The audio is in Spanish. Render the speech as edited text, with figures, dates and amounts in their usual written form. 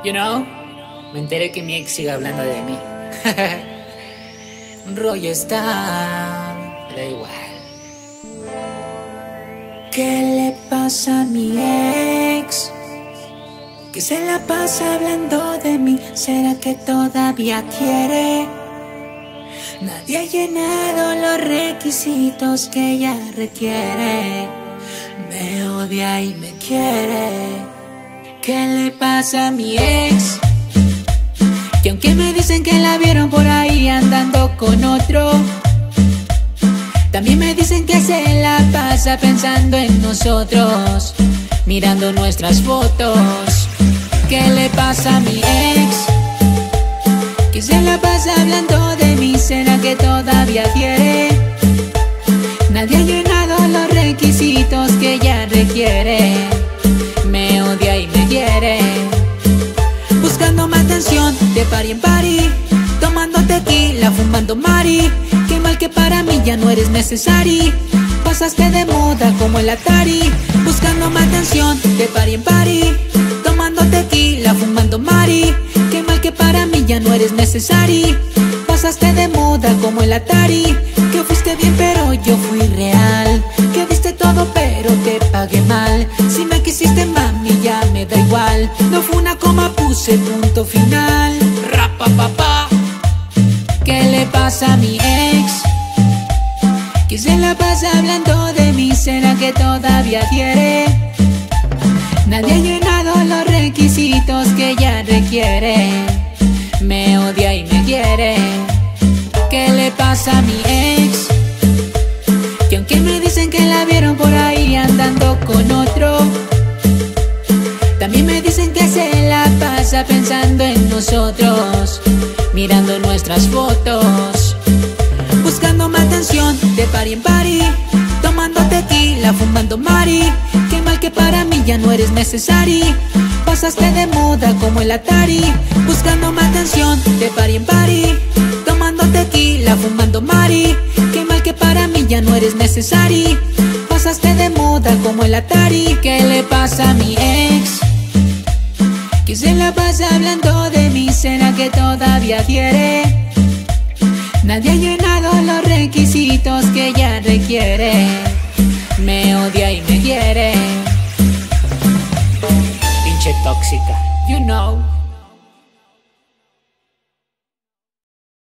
You know, me enteré que mi ex sigue hablando de mí. Un rollo está, me da igual. ¿Qué le pasa a mi ex? Que se la pasa hablando de mí. ¿Será que todavía quiere? Nadie ha llenado los requisitos que ella requiere. Me odia y me quiere. ¿Qué le pasa a mi ex? Que aunque me dicen que la vieron por ahí andando con otro, también me dicen que se la pasa pensando en nosotros, mirando nuestras fotos. ¿Qué le pasa a mi ex? Que se la pasa hablando de mí. ¿Será que todavía quiere? Nadie ha llenado los requisitos que ella requiere. Me odia y me quiere. Buscando más atención de party en party, tomando tequila, fumando mari. Qué mal que para mí ya no eres necesario. Pasaste de moda como el Atari. Buscando más atención de party en party, tomando tequila, fumando mari. Qué mal que para mí ya no eres necesario. Pasaste de moda como el Atari. Que fuiste bien pero yo fui real. Que diste todo pero te pagué mal. Si me quisiste mami ya me da igual. No fue una coma, puse punto final. Rapa papá. ¿Qué le pasa a mi ex? Que se la pasa hablando de mí. ¿Será que todavía quiere? Nadie ha llenado los requisitos que ella requiere. Me odia y me quiere. ¿Qué le pasa a mi ex? Que aunque me dicen que la vieron por ahí andando con otro, también me dicen que se la pasa pensando en nosotros, mirando nuestras fotos. Buscando más atención de party en party, tomando tequila, fumando mari. Qué mal que para mí ya no eres necesario. Pasaste de moda como el Atari. Buscando más atención de party en party, tomando tequila, fumando mari. Qué mal que para mí ya no eres necesario. Pasaste de moda como el Atari. ¿Qué le pasa a mi ex? Que se la pasa hablando de mí. ¿Será que todavía quiere? Nadie ha llenado los requisitos que ella requiere. Me odia y me quiere. Pinche tóxica, you know.